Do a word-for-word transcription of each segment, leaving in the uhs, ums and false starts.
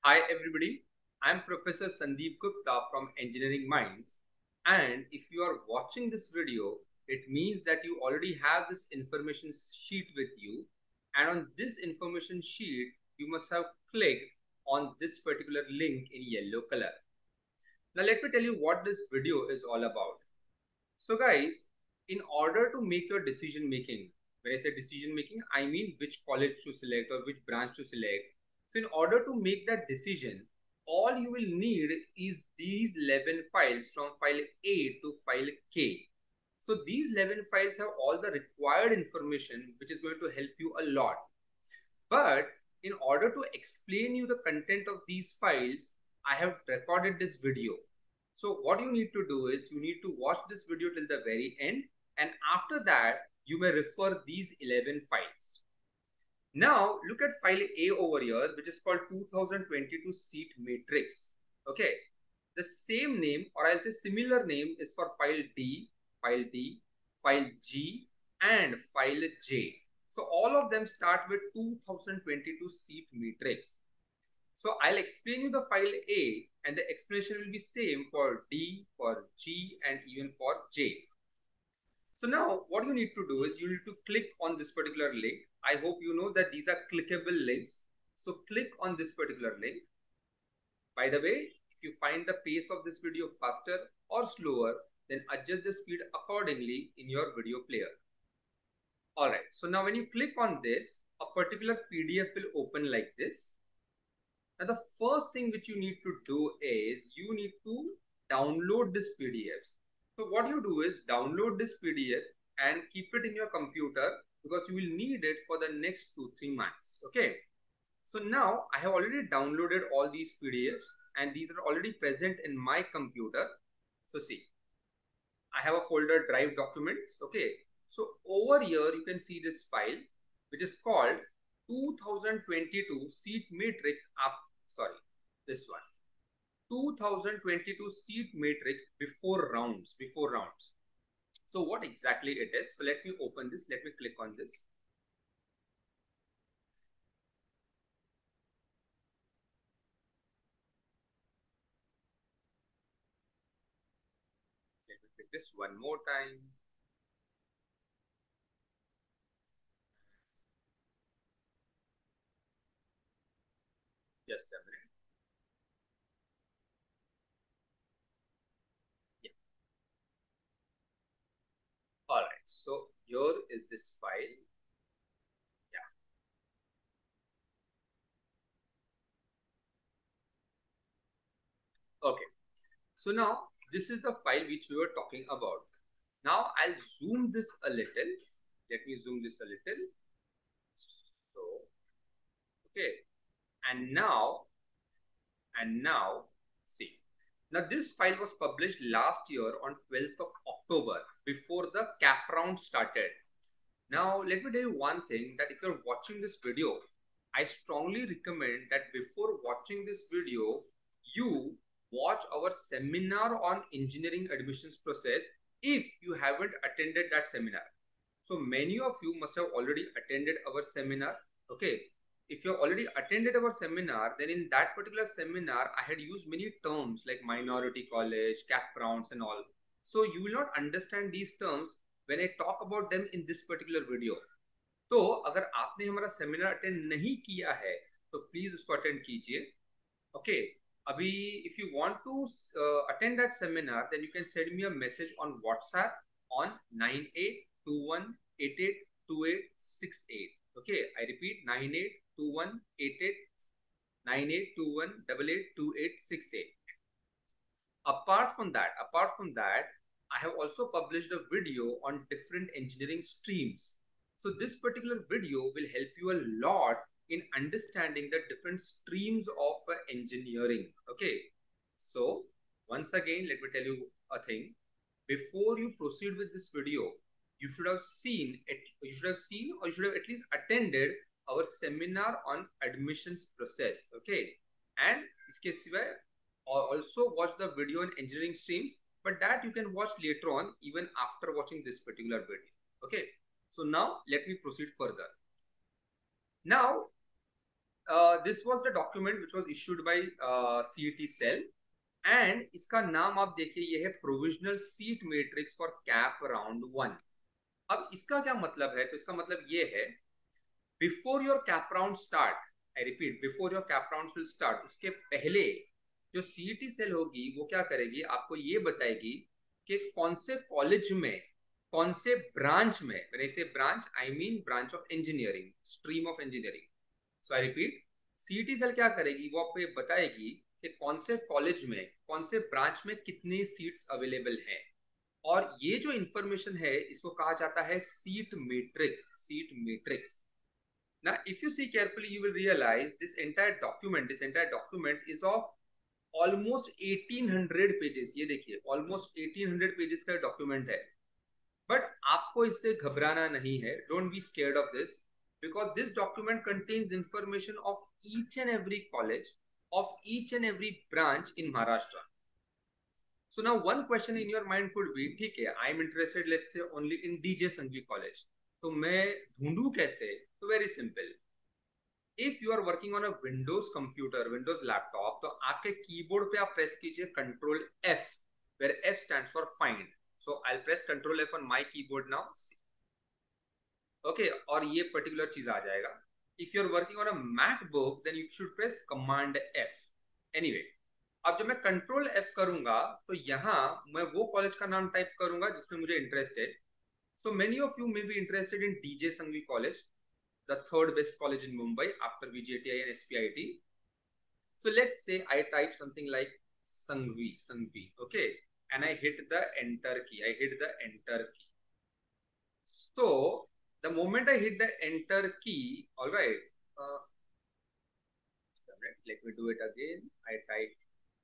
Hi everybody, I'm Professor Sandeep Gupta from Engineering Minds, and if you are watching this video, it means that you already have this information sheet with you, and on this information sheet you must have clicked on this particular link in yellow color. Now let me tell you what this video is all about. So guys, in order to make your decision making, when I say decision making, I mean which college to select or which branch to select. So in order to make that decision, all you will need is these eleven files from file A to file K. So these eleven files have all the required information which is going to help you a lot. But in order to explain you the content of these files, I have recorded this video. So what you need to do is you need to watch this video till the very end, and after that you may refer these eleven files. Now look at file A over here, which is called two thousand twenty-two seat matrix. Okay, the same name, or I'll say similar name, is for file D, file D, file G, and file J. So all of them start with two thousand twenty-two seat matrix. So I'll explain you the file A, and the explanation will be same for D, for G, and even for J. So now what you need to do is you need to click on this particular link. I hope you know that these are clickable links. So click on this particular link. By the way, if you find the pace of this video faster or slower, then adjust the speed accordingly in your video player. Alright, so now when you click on this, a particular P D F will open like this. Now the first thing which you need to do is you need to download this P D Fs. So what you do is download this P D F and keep it in your computer because you will need it for the next two, three months. Okay. So now I have already downloaded all these P D Fs and these are already present in my computer. So see, I have a folder drive documents. Okay. So over here you can see this file which is called two thousand twenty-two seat matrix of, sorry, this one. two thousand twenty-two seat matrix before rounds, before rounds. So what exactly it is? So let me open this. Let me click on this. Let me click this one more time. Just a minute. Yeah. All right. So here is this file. Yeah. Okay. So now this is the file which we were talking about. Now I'll zoom this a little. Let me zoom this a little. So, okay. And now, and now, see. Now this file was published last year on twelfth of October before the cap round started. Now let me tell you one thing, that if you're watching this video, I strongly recommend that before watching this video, you watch our seminar on engineering admissions process if you haven't attended that seminar. So many of you must have already attended our seminar. Okay. If you have already attended our seminar, then in that particular seminar, I had used many terms like minority college, cap rounds and all. So you will not understand these terms when I talk about them in this particular video. तो अगर आपने हमारा seminar attend नहीं किया है तो please उसको attend कीजिए. ओके, अभी if you want to uh, attend that seminar, then you can send me a message on WhatsApp on nine eight two one eight eight two eight six eight. Okay, I repeat, nine eight two one eight eight nine eight two one eight eight two eight six eight. Apart from that, apart from that, I have also published a video on different engineering streams. So this particular video will help you a lot in understanding the different streams of uh, engineering. Okay. So once again, let me tell you a thing. Before you proceed with this video, you should have seen it, you should have seen or you should have at least attended our seminar on admissions process. Okay. And iske siway also watch the video on engineering streams, but that you can watch later on even after watching this particular video. Okay. So now let me proceed further. Now this was the document which was issued by CET cell, and इसका नाम आप देखिए, ये है provisional seat matrix for CAP round one. अब इसका क्या मतलब है? तो इसका मतलब ये है, before your CAP round start, I repeat, before your CAP round will start, उसके पहले जो सीईटी सेल होगी वो क्या करेगी, आपको ये बताएगी कि कौन से कॉलेज में, कौन से ब्रांच में, मैंने इसे branch I mean branch of engineering, stream of engineering. So I repeat, CET cell क्या करेगी, वो आपको ये बताएगी कि कौन से कॉलेज में, कौन से ब्रांच में कितनी सीट्स अवेलेबल हैं। और ये जो इंफॉर्मेशन है इसको कहा जाता है seat matrix, seat matrix. Now, if you see carefully, you will realize this entire document, this entire document is of almost eighteen hundred pages. ये देखिए, almost eighteen hundred pages का document है। But आपको इससे घबराना नहीं है, don't be scared of this, because this document contains information of each and every college, of each and every branch in Maharashtra. So now one question in your mind could be, ठीक है, I am interested, let's say, only in D J Sanghvi College. तो मैं ढूंढूं कैसे? तो very simple. If you are working on a Windows computer, Windows laptop, तो आपके keyboard पे आप प्रेस कीजिए Control F, where F stands for find. So I'll press Control F on my keyboard now. Okay, और ये particular चीज आ जाएगा. If you're working on a MacBook, then you should press Command F. Anyway, अब जब मैं Control F करूंगा तो यहाँ मैं वो कॉलेज का नाम टाइप करूंगा जिसमें मुझे इंटरेस्ट है. So many of you may be interested in D J Sanghvi College, the third best college in Mumbai after V J T I and S P I T. So let's say I type something like Sanghvi, Sanghvi, okay, and I hit the enter key. I hit the enter key. So the moment I hit the enter key, all right, uh, let me do it again. I type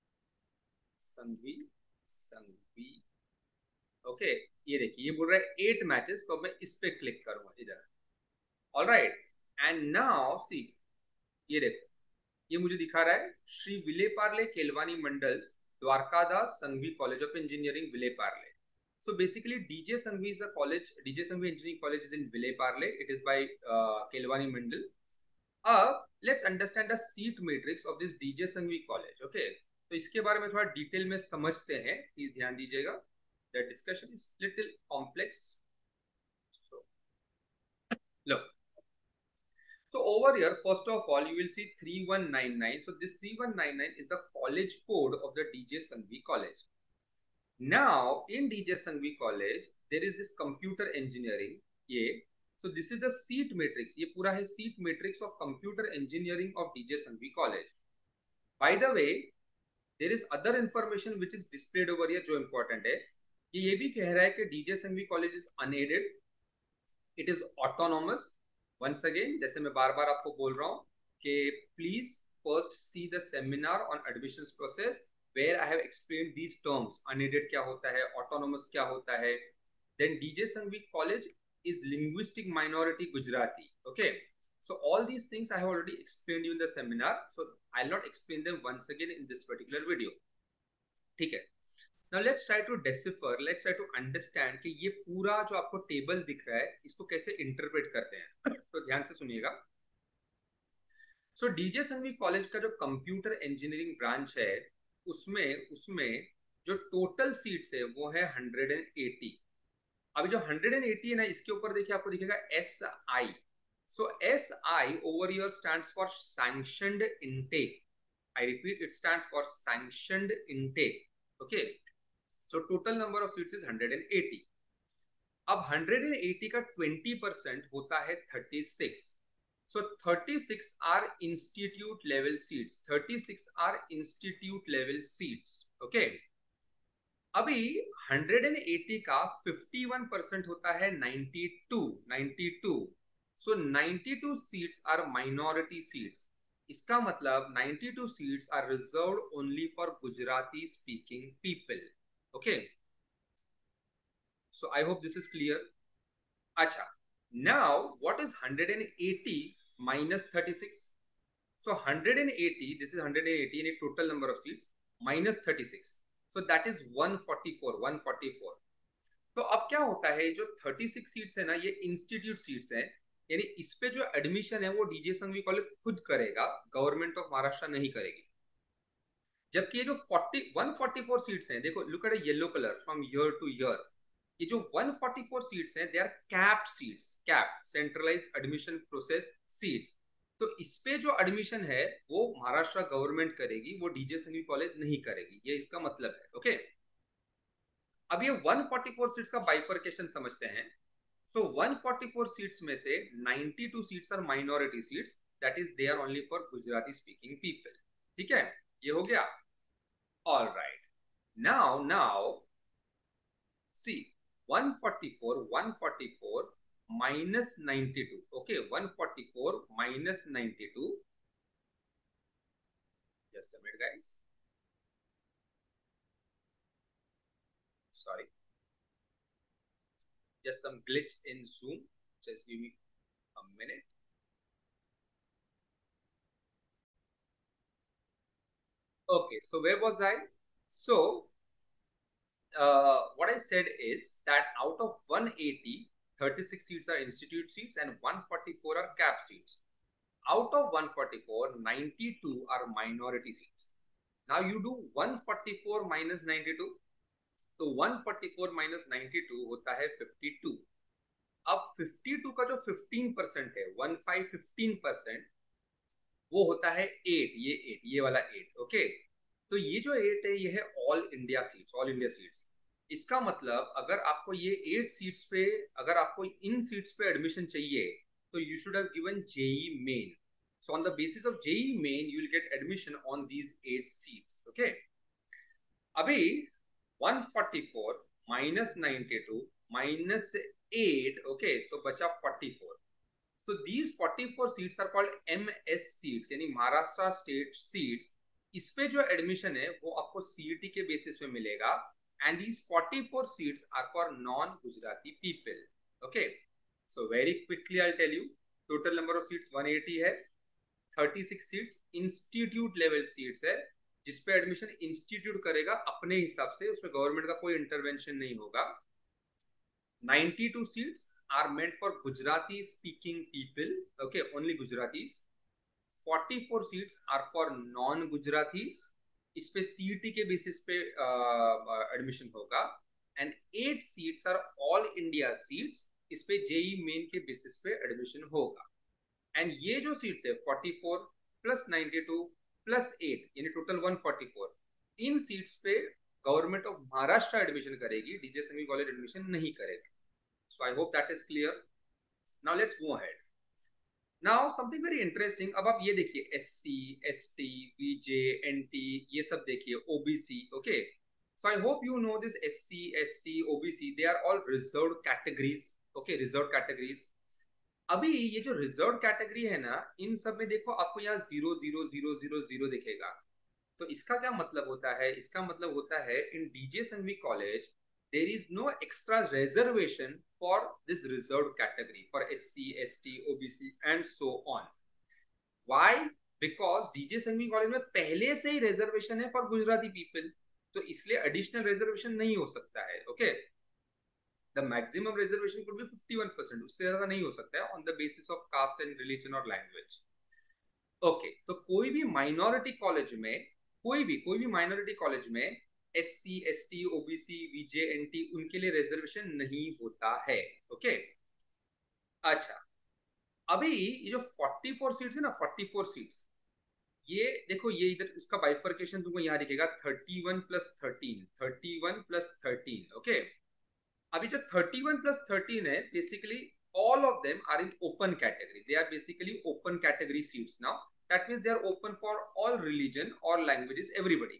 Sanghvi, Sanghvi. Okay okay, ये देखिए, ये बोल रहा है eight matches, तो मैं इस पे क्लिक करूंगा इधर. ऑलराइट, एंड नाउ सी, ये देखो, ये मुझे दिखा रहा है Shri Vile Parle Kelvani Mandal's Dwarkadas Sanghvi college of engineering Vile Parle. So basically DJ Sanghvi is a college, DJ Sanghvi engineering college is in Vile Parle, it is by Kelvani Mandal. अब let's understand the seat matrix of this DJ Sanghvi college. Okay, तो इसके बारे में थोड़ा डिटेल में समझते हैं, प्लीज ध्यान दीजिएगा. The discussion is little complex. So, look. So over here, first of all, you will see three one nine nine. So this three one nine nine is the college code of the D J Sanghvi College. Now, in D J Sanghvi College, there is this computer engineering. Yeah. So this is the seat matrix. ये पूरा है seat matrix of computer engineering of D J Sanghvi College. By the way, there is other information which is displayed over here जो important है. ये ये भी कह रहा है कि DJ Sanghvi college is unaided, it is autonomous. Once again, जैसे मैं बार बार आपको बोल रहा हूँ कि please first see the seminar on admissions process where I have explained these terms. Unaided क्या होता है, ऑटोनॉमस क्या होता है. Then DJ Sanghvi college is linguistic minority Gujarati. Okay, so all these things I have already explained you in the seminar, so I'll not explain them once again in this particular video. ठीक है. Now let's try to decipher, let's try to understand कि ये पूरा जो आपको table दिख रहा है इसको कैसे इंटरप्रेट करते हैं. तो ध्यान से सुनिएगा. सो डीजे संघवी कॉलेज का जो कंप्यूटर इंजीनियरिंग ब्रांच है उसमें उसमें जो टोटल सीट्स है वो है one hundred eighty. अभी जो one hundred eighty है ना, इसके ऊपर देखिए आपको दिखेगा S I. So S I over here stands for sanctioned intake. I repeat, it stands for sanctioned intake. Okay, so total number of seats is one hundred eighty. अब one hundred eighty का twenty percent होता है thirty-six. So thirty-six are institute level seats. thirty-six are institute level seats. Okay. अभी one hundred eighty का fifty-one percent होता है ninety-two. ninety-two. So ninety-two seats are minority seats. इसका मतलब ninety-two seats are reserved only for Gujarati speaking people. Okay, so I hope this is clear. Acha, now what is one hundred eighty minus thirty-six? So one hundred eighty, this is one hundred eighty in a total number of seats, minus thirty-six, so that is one forty-four. one forty-four. तो अब क्या होता है, जो thirty-six seats है ना, ये institute seats हैं. यानी इस पे जो एडमिशन है वो डीजे संघवी कॉलेज खुद करेगा, गवर्नमेंट ऑफ महाराष्ट्र नहीं करेगी। जबकि ये जो चालीस एक सौ चौवालीस सीट्स हैं, देखो look at yellow colour from year to year, ये जो एक सौ चौवालीस सीट्स हैं they are CAP seats, CAP centralised admission process seats. तो इस पे जो एडमिशन है वो महाराष्ट्र गवर्नमेंट करेगी, वो डीजे संघवी कॉलेज नहीं करेगी, ये इसका मतलब है। ओके, अब ये एक सौ चौवालीस सीट्स का बाइफर्केशन समझते हैं। सो so, एक सौ चौवालीस सीट्स में से बानवे seats are minority seats, that is they are only for Gujarati speaking people. ठीक है, ये हो गया। All right, now now see one forty-four one forty-four minus ninety-two. Okay, one forty-four minus ninety-two, just a minute guys, sorry, just some glitch in Zoom, just give me a minute. Okay, so where was I? So uh, what I said is that out of one eighty, thirty-six seats are institute seats and one forty-four are cap seats. Out of one forty-four, ninety-two are minority seats. Now you do one forty-four minus ninety-two, तो one forty-four minus ninety-two होता है fifty-two। अब fifty-two का जो fifteen percent है, one five fifteen percent, वो होता है eight, ये eight, ये वाला eight। ओके, तो ये जो eight है ये है all India seats, all India seats. इसका मतलब अगर आपको ये eight सीट्स पे, अगर आपको इन सीट्स पे एडमिशन चाहिए तो you should have given JEE Main. So on the basis of JEE Main you will get admission on these eight seats. Okay, अभी one forty-four minus ninety-two minus eight, okay, तो बचा forty-four। तो these forty-four seats are called M S seats, यानी Maharashtra state seats. इस पे जो admission है वो आपको सीईटी के बेसिस पे मिलेगा, and these forty-four seats are for non Gujarati people. Okay, so very quickly I'll tell you, total number of seats one eighty है, thirty-six seats institute level seats है, जिसपे एडमिशन इंस्टीट्यूट करेगा अपने हिसाब से, उसमें गवर्नमेंट का कोई इंटरवेंशन नहीं होगा। ninety-two seats are meant for Gujarati speaking people, okay, only Gujaratis. forty-four seats are for non Gujaratis, इस पे सीईटी के बेसिस पे एडमिशन uh, होगा। And eight seats are all India seats, इस पे जेई मेन के बेसिस पे एडमिशन होगा। एंड ये जो सीट्स है forty-four plus ninety-two plus eight, यानी टोटल one forty-four, इन सीट्स पे गवर्नमेंट ऑफ महाराष्ट्र एडमिशन करेगी, डीजे संघवी कॉलेज एडमिशन नहीं करेगा। So I hope that is clear. Now let's go ahead. Now something very interesting, अब आप ये देखिए एससी, एसटी, वीजे, एनटी, ये सब देखिए, OBC. Okay, so I hope you know this SC, ST, OBC, they are all reserved categories. Okay, reserved categories. अभी ये जो रिजर्व कैटेगरी है ना, इन सब में देखो आपको यहाँ zero zero zero zero zero दिखेगा। तो इसका क्या मतलब होता है? इसका मतलब होता है in DJ Sanghvi college there is no extra reservation for this reserve category, for SC, ST, OBC and so on. Why? Because DJ Sanghvi college में पहले से ही रिजर्वेशन है फॉर गुजराती पीपल, तो इसलिए एडिशनल रिजर्वेशन नहीं हो सकता है। Okay okay? The maximum reservation could be fifty-one percent, उससे ज्यादा नहीं हो सकता है on the basis of caste and religion or language. Okay, तो कोई भी माइनॉरिटी कॉलेज में, कोई भी कोई भी माइनॉरिटी कॉलेज में SC, ST, OBC, VJ, NT, उनके लिए रिजर्वेशन नहीं होता है। ओके, अच्छा, अभी ये जो forty-four सीट्स है ना, forty-four सीट्स, ये देखो, ये इधर इसका बाइफर्केशन तुमको यहाँ दिखेगा thirty-one plus thirteen, thirty-one plus thirteen। Okay, अभी जो thirty-one plus thirteen है, basically all of them are in open category. They are basically open category seats now. That means they are open for all religion, all languages, everybody.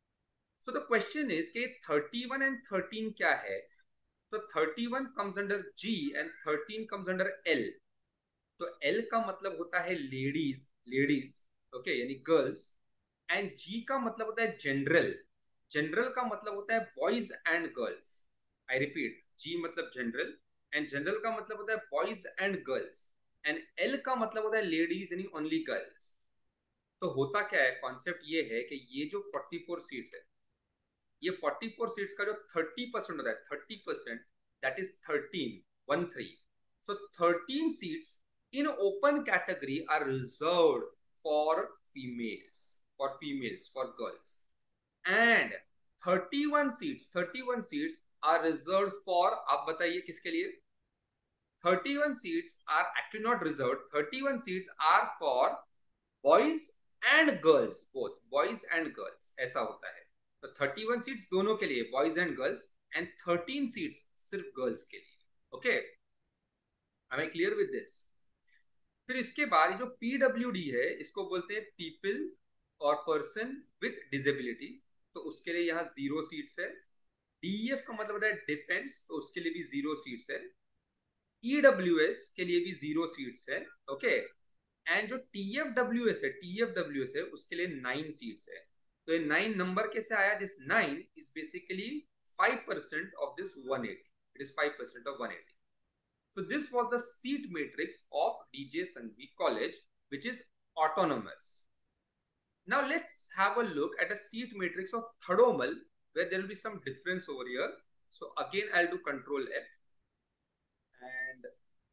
So the question is कि thirty-one and thirteen क्या है? तो thirty-one comes under G and thirteen comes under L. तो L का मतलब होता है ladies, ladies, okay, यानी girls, and G का मतलब होता है general. General का मतलब होता है boys and girls. I repeat, G मतलब जनरल, एंड जनरल का मतलब होता है boys and girls, and L का मतलब होता है लेडीज यानी ओनली गर्ल्स। तो होता क्या है, कॉन्सेप्ट ये है कि ये जो forty-four सीट्स है, ये forty-four सीट्स का जो thirty परसेंट होता है, thirty percent, that is thirteen, one three। So thirteen seats in open category are reserved for females, for females, for girls. And thirty-one seats, thirty-one seats are reserved for, आप बताइए किसके लिए? thirty-one seats are actually not reserved. thirty-one seats are for boys and girls, both boys and girls. ऐसा होता है. तो thirty-one seats दोनों के लिए, boys and girls, and thirteen seats सिर्फ girls के लिए. Okay? Am I clear with this? फिर इसके बाद जो पीडब्ल्यूडी है, इसको बोलते हैं पीपल और पर्सन विथ डिसेबिलिटी. तो उसके लिए यहाँ जीरो सीट्स है. डीईएफ का मतलब होता है डिफेंस, तो उसके लिए भी जीरो सीट्स है. ईडब्ल्यूएस के लिए भी जीरो सीट्स है. ओके. एंड जो टीएफडब्ल्यूएस है, टीएफडब्ल्यूएस है, उसके लिए नाइन सीट्स है. तो ये नाइन नंबर कैसे आया? This nine is basically five percent of this one eighty. It is five percent of one eighty. So this was the seat matrix of D J Sanghvi College, which is autonomous. Now let's have a look at a seat matrix of Thadomal, where there will be some difference over here. So again, I'll do Control F, and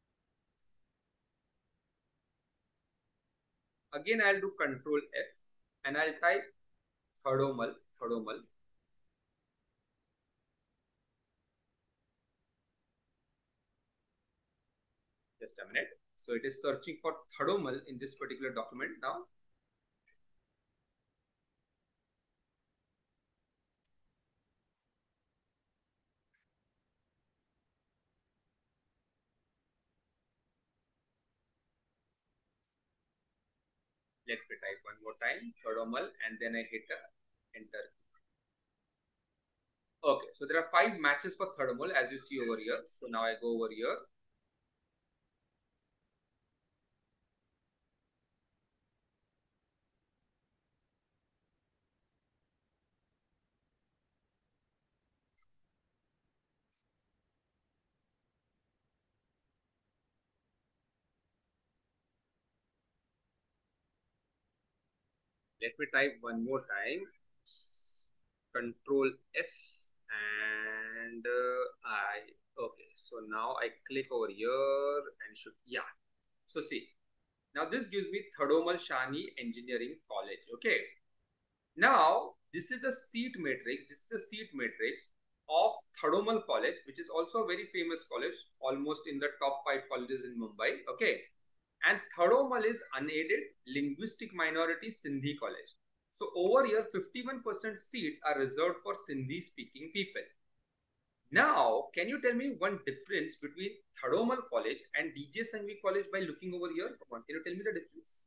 again I'll do Control F, and I'll type Thadomal, Thadomal. Just a minute. So it is searching for Thadomal in this particular document now. Let me type one more time, Thadomal, and then I hit a enter. Okay, so there are five matches for Thadomal as you see over here. So now I go over here. Let me type one more time. Control F, and uh, I, okay, so now I click over here and should, yeah. So see, now this gives me Thadomal Shani Engineering College. Okay. Now this is the seat matrix. This is the seat matrix of Thadomal College, which is also a very famous college, almost in the top five colleges in Mumbai. Okay. And Thadomal is unaided linguistic minority Sindhi college. So over here, fifty-one percent seats are reserved for Sindhi speaking people. Now, can you tell me one difference between Thadomal College and D J Sanghvi College by looking over here? Come on, can you tell me the difference?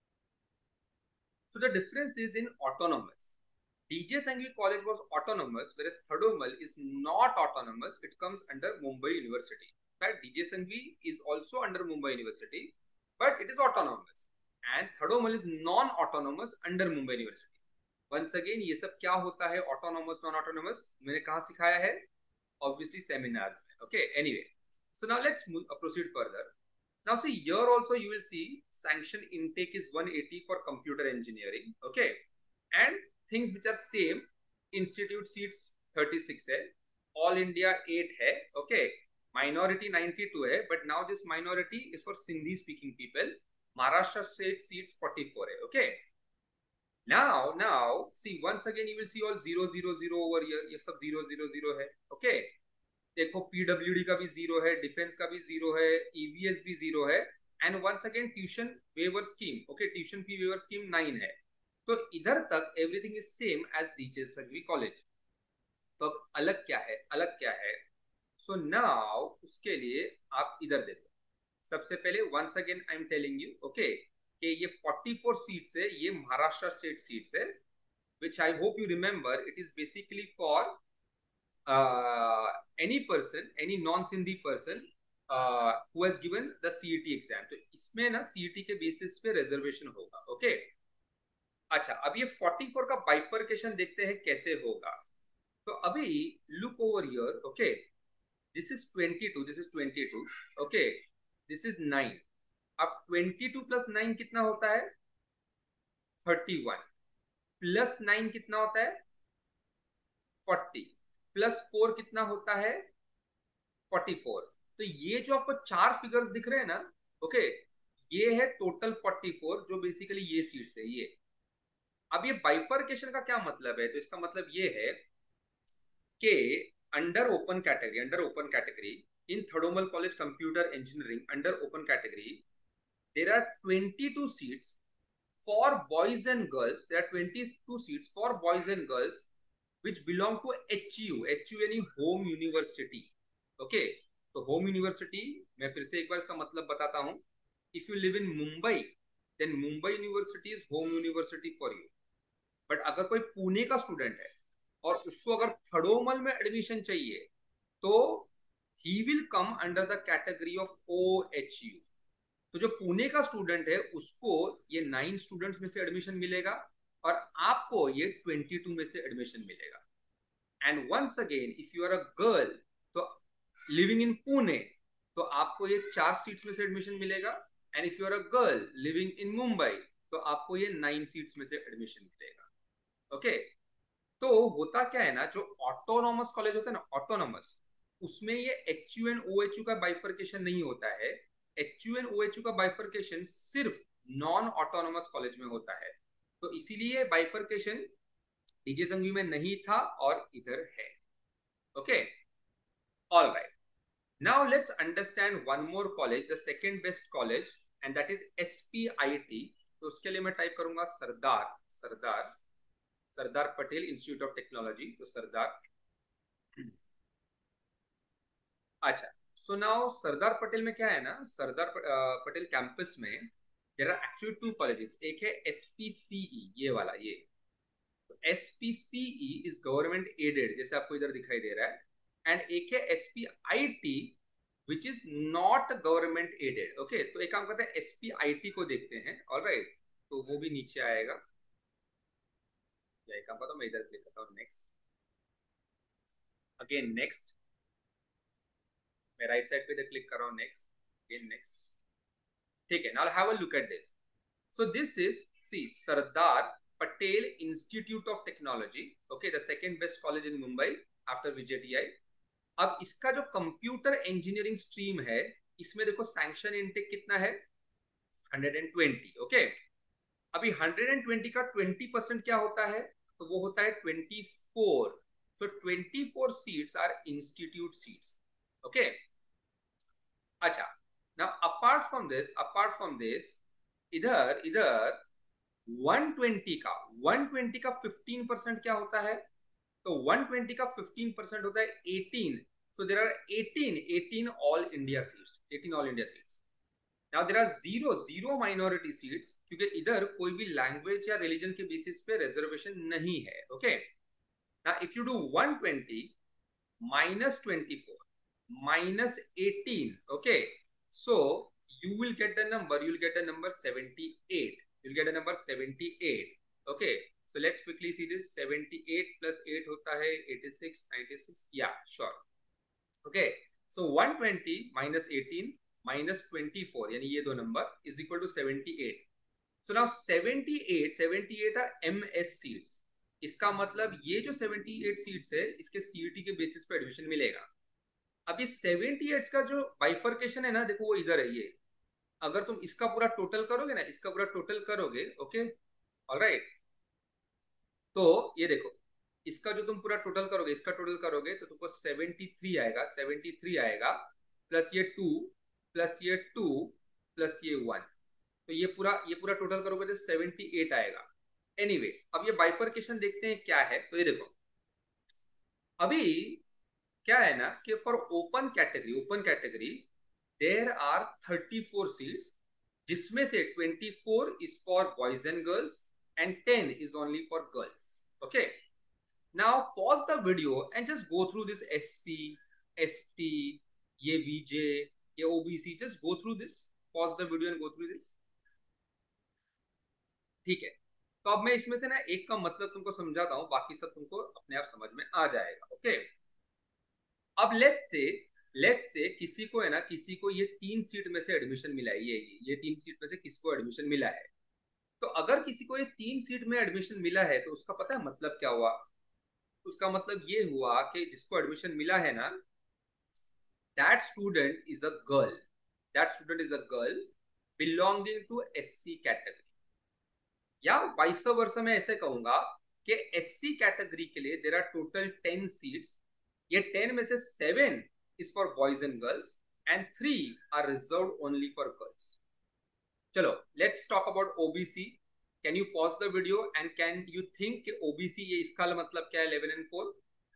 So the difference is in autonomous. D J Sanghvi College was autonomous, whereas Thadomal is not autonomous. It comes under Mumbai University. In fact, D J Sanghvi is also under Mumbai University, but it is autonomous. And Thadomal is non-autonomous under Mumbai University. Once again, ये सब क्या होता है autonomous, non-autonomous? मैंने कहाँ सिखाया है? Obviously seminars. Okay. Anyway, so now let's move, uh, proceed further. Now see, here also you will see sanction intake is one eighty for computer engineering. Okay, and things which are same. Institute seats thirty-six है, All India eight है. Okay, minority ninety-two है, but now this minority is for Sindhi speaking people. Maharashtra state seats forty-four है. Okay. Now, now see, once again you will see all zero zero zero over here. ये सब zero zero zero है. Okay. देखो PWD का भी zero है, defence का भी जीरो है, ईवीएस भी जीरो है, and once again tuition waiver scheme. Okay, tuition fee waiver scheme nine है. तो इधर तक everything is same as DJ Sanghvi college. तो अब अलग क्या है? अलग क्या है? सो so नाउ उसके लिए आप इधर देखो. सबसे पहले once again I am telling you, okay, कि ये forty-four सीट्स है, ये महाराष्ट्र स्टेट सीट्स है, which I hope you remember. It is basically for Uh, any person, any non-Sindhi person uh, who has given the C E T exam. तो इसमें ना C E T के basis पे reservation होगा. Okay. अच्छा, अब ये forty-four का बाइफर्केशन देखते हैं कैसे होगा. तो अभी look over here. Okay, this is twenty-two, this is twenty-two. Okay, this is nine. अब twenty-two प्लस nine कितना होता है? thirty-one. प्लस nine कितना होता है? forty. प्लस फोर कितना होता है? forty-four. तो ये जो आपको चार फिगर्स दिख रहे हैं ना, ओके, ये है टोटल फोर्टी फोर, जो बेसिकली ये सीट्स है ये। अब ये बाइफर्केशन का क्या मतलब है? तो इसका मतलब ये है कि under open category, under open category in Thadomal college computer engineering, under open category there are twenty-two seats for boys and girls. There are twenty-two seats for boys and girls which belong to H U. H U यानी home university. Okay, तो home university, मैं फिर से एक बार इसका मतलब बताता हूं। If you live in Mumbai, then Mumbai university is home university for you. But अगर कोई पुणे का स्टूडेंट है और उसको अगर थर्डोमल में एडमिशन चाहिए, तो he will come under the category of O H U. तो जो पुणे का स्टूडेंट है उसको ये नाइन स्टूडेंट्स में से एडमिशन मिलेगा, और आपको ये ट्वेंटी टू में से एडमिशन मिलेगा। And once again if you are a girl तो लिविंग इन पुणे, तो आपको ये चार सीट्स में से एडमिशन मिलेगा। And if you are a girl living in Mumbai, तो आपको ये नाइन सीट्स में से एडमिशन मिलेगा। Okay okay? तो होता क्या है ना, जो ऑटोनॉमस कॉलेज होता है ना, ऑटोनॉमस, उसमें ये H U and O H U का बाइफर्केशन नहीं होता है। H U and O H U का बाइफर्केशन सिर्फ नॉन ऑटोनॉमस कॉलेज में होता है। तो इसीलिए बाइफर्केशन डीजे संघवी में नहीं था और इधर है। Okay, all right, now let's understand one more college, the second best college, and that is S P I T. तो उसके लिए मैं टाइप करूंगा Sardar, Sardar Sardar Patel institute of technology, तो सरदार। अच्छा, सो नाउ सरदार पटेल में क्या है ना, सरदार पटेल कैंपस में there are actually two colleges. एक है एसपीसीई, ये वाला, ये तो एसपीसीई इज गवर्नमेंट एडेड, जैसे आपको इधर दिखाई दे रहा है। एंड एक है SPIT which is not government aided. Okay, तो एक काम करते हैं, एसपीआईटी को देखते हैं। ऑलराइट, तो वो भी नीचे आएगा। एक काम करता हूं, मैं इधर क्लिक करता हूँ, नेक्स्ट, अगेन नेक्स्ट, मैं राइट साइड पे इधर क्लिक कर रहा हूँ, नेक्स्ट, अगेन नेक्स्ट। ठीक है, now have a look at this. So this is, see, Sardar Patel institute of technology. Okay, the second best college in Mumbai after VJTI. अब इसका जो कंप्यूटर इंजीनियरिंग स्ट्रीम है, इसमें देखो सैंक्शन इनटेक कितना है, हंड्रेड ट्वेंटी। ओके, अभी हंड्रेड ट्वेंटी का ट्वेंटी परसेंट क्या होता है, तो वो होता है twenty four. So twenty four seats are institute seats. Okay, अच्छा, now apart from this, apart from this इधर इधर वन ट्वेंटी का वन ट्वेंटी का फिफ्टीन परसेंट क्या होता है, तो वन ट्वेंटी का फिफ्टीन परसेंट होता है eighteen. so there are eighteen eighteen all India seats, eighteen all India seats. now there are zero zero minority seats, क्योंकि इधर कोई भी लैंग्वेज या रिलीजन के बेसिस पे रिजर्वेशन नहीं है। Okay, now if you do one twenty minus twenty-four minus eighteen, okay, so you will get the number, you will get the number seventy-eight, you'll get a number seventy-eight. Okay, so let's quickly see this, seventy-eight plus eight hota hai eighty-six, ninety-six, yeah, sure. Okay, so one twenty minus eighteen minus twenty-four, yani ye do number, is equal to seventy-eight. so now seventy-eight seventy-eight are M S seats. इसका मतलब ये जो अठहत्तर seats है, इसके CET के basis पे admission मिलेगा। अब ये अठहत्तर का जो बाइफर्केशन है ना, देखो वो इधर है ये। अगर तुम इसका पूरा टोटल करोगे ना, इसका पूरा टोटल करोगे, ओके, ऑलराइट, तो ये देखो, इसका जो तुम पूरा टोटल करोगे, इसका टोटल करोगे तो तुमको तिहत्तर आएगा, तिहत्तर आएगा, प्लस ये टू, प्लस ये टू, प्लस ये वन, तो ये पूरा ये पूरा टोटल करोगे तो अठहत्तर आएगा। एनीवे anyway, अब ये बाइफर्केशन देखते हैं क्या है। तो ये देखो, अभी क्या है ना कि for open category, open category there are thirty four seats, जिसमें से twenty four is for boys and girls and ten is only for girls. Okay, now pause the video and just go through this SC, ST, ये VJ, ये OBC, just go through this, pause the video and go through this. ठीक है, तो अब मैं इसमें से ना एक का मतलब तुमको समझाता हूं, बाकी सब तुमको अपने आप समझ में आ जाएगा। ओके, अब लेट्स से लेट्स से किसी को है ना, किसी को ये तीन सीट में से एडमिशन मिला है, ये ये तीन सीट में से किसको एडमिशन मिला है। तो अगर किसी को ये तीन सीट में एडमिशन मिला है, तो उसका पता है मतलब क्या हुआ? उसका मतलब ये हुआ कि जिसको एडमिशन मिला है ना, that student is a girl, that student is a girl, belonging to SC category, या वाइस वर्सा मैं ऐसे कहूंगा कि एससी कैटेगरी के लिए there are total ten seats, ये टेन में से seven is for boys and girls and three are reserved only for girls. चलो let's talk about OBC. Can you pause the video and can you think कि OBC ये इसका मतलब क्या है इलेवन एंड फोर?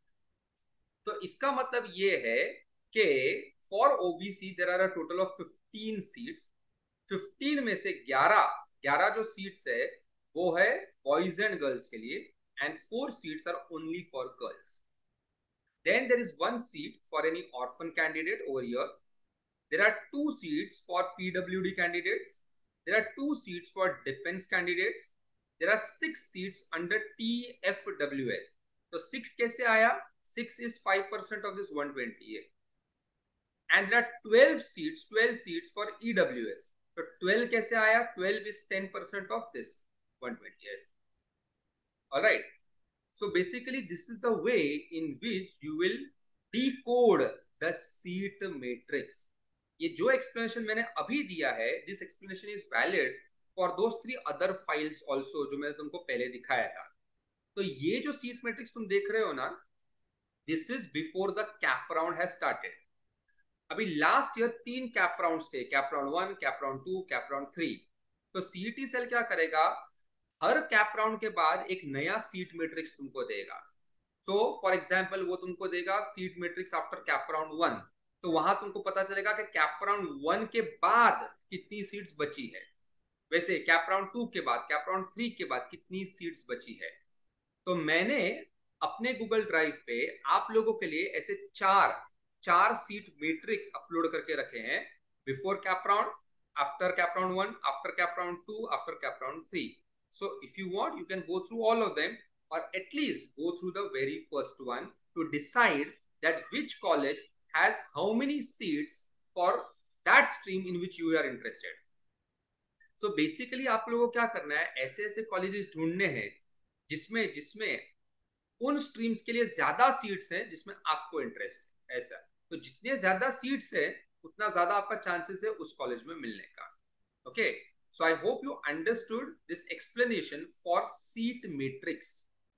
तो इसका मतलब ये है कि for OBC there are a total of fifteen seats. Fifteen में से ग्यारह ग्यारह जो सीट्स है वो है बॉयज एंड गर्ल्स के लिए and four seats are only for girls. Then there is one seat for any orphan candidate over here. There are two seats for P W D candidates. There are two seats for defense candidates. There are six seats under T F W S. तो six कैसे आया? six is five percent of this one twenty. And there are twelve seats, twelve seats for E W S. तो twelve कैसे आया? twelve is ten percent of this one twenty. All right. So basically this is the way in which you will decode the seat matrix. ये जो explanation मैंने अभी दिया है, this explanation is valid for those three other files also जो मैंने तुमको पहले दिखाया था. तो ये जो seat matrix तुम देख रहे हो ना, this is before the cap round has started. अभी last year तीन cap rounds थे, cap round one, cap round two, cap round three. तो C E T सेल क्या करेगा? हर कैप राउंड के बाद एक नया सीट मैट्रिक्स तुमको देगा. सो फॉर एग्जांपल वो तुमको देगा seat matrix after CAP round one. तो वहां तुमको पता चलेगा कि कैप राउंड वन के बाद कितनी सीट्स बची है. वैसे कैप राउंड टू के बाद, कैप राउंड थ्री के बाद कितनी सीट्स बची है. तो मैंने अपने गूगल ड्राइव पे आप लोगों के लिए ऐसे चार चार सीट मैट्रिक्स अपलोड करके रखे हैं. Before CAP round, after CAP round one, after CAP round two, after CAP round three. So if you want, you can go through all of them, or at least go through the very first one to decide that which college has how many seats for that stream in which you are interested. So basically आप लोगों को क्या करना है, ऐसे ऐसे colleges ढूंढने हैं जिसमें जिसमें उन स्ट्रीम्स के लिए ज्यादा सीट्स हैं जिसमें आपको इंटरेस्ट है. ऐसा तो जितने ज्यादा सीट्स है उतना ज्यादा आपका चांसेस है उस कॉलेज में मिलने का. Okay okay? So I hope you understood this explanation for seat matrix.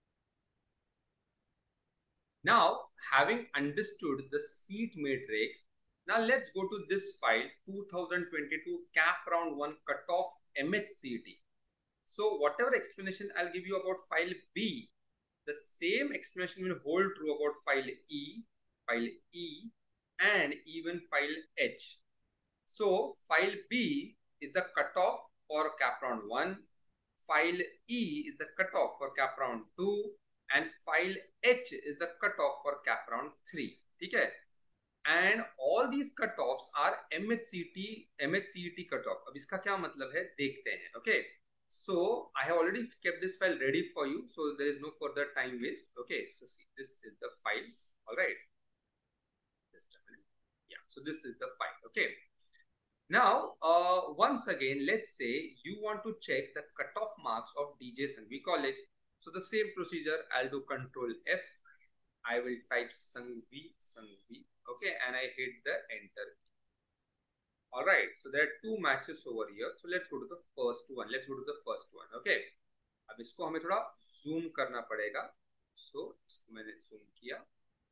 Now, having understood the seat matrix, now let's go to this file twenty twenty-two cap round one cutoff M H C T. So whatever explanation I'll give you about file B, the same explanation will hold true about file E, file E, and even file H. So file B is the cutoff for cap round one, file E is the cutoff for cap round two, and file H is the cutoff for cap round three. ठीक है? And all these cutoffs are M H C T, M H C E T cutoff. अब इसका क्या मतलब है देखते हैं. Okay? So I have already kept this file ready for you, so there is no further time waste. Okay? So see, this is the file. All right. Just a minute. Yeah. So this is the file. Okay. Now, uh, once again, let's say you want to check the cutoff marks of D J Sanghvi College. So the same procedure, I'll do Control F. I will type Sanghvi, Sanghvi, okay, and I hit the enter key. All right, so there are two matches over here. So let's go to the first one. Let's go to the first one, okay. अब इसको हमें थोड़ा zoom करना पड़ेगा. So इसको मैंने zoom किया.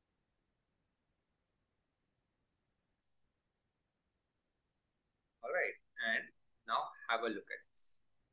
All right, and now have a look at this.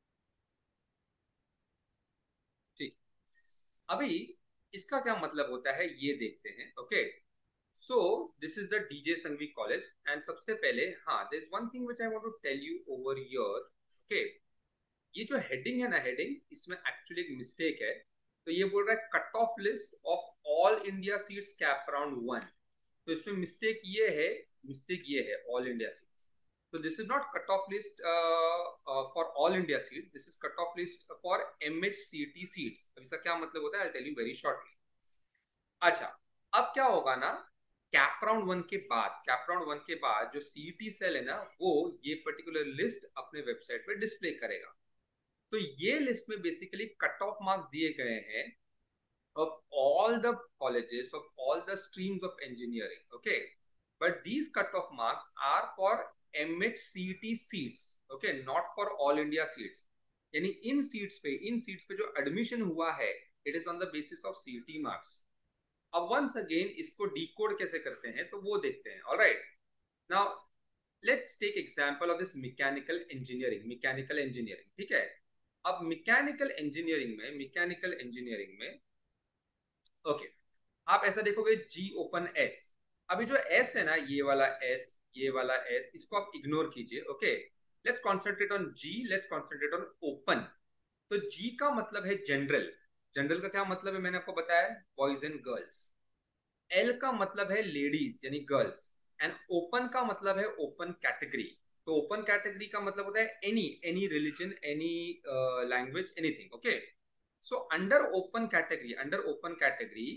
ठीक, अभी इसका क्या मतलब होता है ये देखते हैं. Okay, so this is the DJ Sanghvi college and सबसे पहले हाँ there is one thing which I want to tell you over here. Okay, ये जो हेडिंग है ना, हेडिंग इसमें एक्चुअली एक मिस्टेक है. तो ये बोल रहा है cut off list of all India seats CAP round one. तो इसमें मिस्टेक ये है, मिस्टेक ये है all India seats. So this is not cutoff list uh, uh, for all India seats. This is cutoff list for M H C T seats. अब इसका क्या मतलब होता है? I'll tell you very shortly. अच्छा, अब क्या होगा ना, कैप राउंड वन के बाद कैप राउंड वन के बाद जो C E T सेल है ना, वो ये पर्टिकुलर लिस्ट अपने वेबसाइट पे डिस्प्ले करेगा. तो ये लिस्ट में बेसिकली कट ऑफ मार्क्स दिए गए हैं of all the colleges of all the streams of engineering. Okay, but these cut off marks are for M H C T seats, okay, not for all India seats, यानी in seats पे इन seats पे जो admission हुआ है it is on the basis of C T marks. अब once again इसको decode कैसे करते हैं तो वो देखते हैं। Alright, now let's take example of this mechanical engineering, mechanical engineering, ठीक है। अब मैकेनिकल इंजीनियरिंग में मैकेनिकल इंजीनियरिंग में ओके okay, आप ऐसा देखोगे जी ओपन एस। अभी जो एस है ना, ये वाला एस, ये वाला एस, इसको आप इग्नोर कीजिए। Okay, let's concentrate on G, let's concentrate on open. तो जी का मतलब है जनरल। जनरल का क्या मतलब है मैंने आपको बताया, बॉयज एंड गर्ल्स। एल का मतलब है लेडीज यानी गर्ल्स, एंड ओपन का मतलब है ओपन कैटेगरी। तो ओपन कैटेगरी का मतलब होता है any any religion, any language, anything. Okay, so under open category, under open category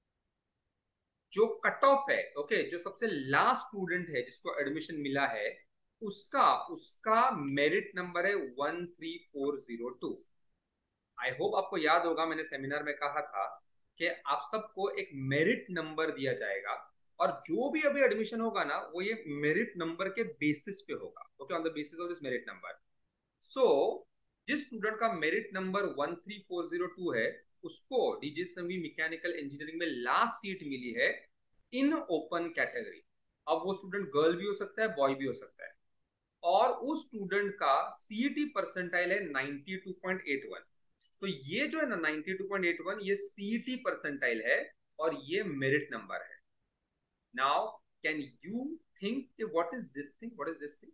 जो कट ऑफ है, ओके okay, जो सबसे लास्ट स्टूडेंट है जिसको एडमिशन मिला है, उसका उसका मेरिट नंबर है one three four zero two. I hope आपको याद होगा, मैंने सेमिनार में कहा था कि आप सबको एक मेरिट नंबर दिया जाएगा, और जो भी अभी एडमिशन होगा ना वो ये मेरिट नंबर के बेसिस पे होगा। Okay, on the basis of this merit number. So जिस स्टूडेंट का merit number one three four zero two है, उसको डीजीएसएमवी मैकेनिकल इंजीनियरिंग में लास्ट सीट मिली है इन ओपन कैटेगरी। अब वो स्टूडेंट गर्ल भी हो सकता है, बॉय भी हो सकता है, और उस स्टूडेंट का सीईटी परसेंटाइल है ninety two point eight one. तो ये जो है ना ninety two point eight one, ये सीईटी परसेंटाइल है और ये मेरिट नंबर है। Now can you think what is this thing, what is this thing?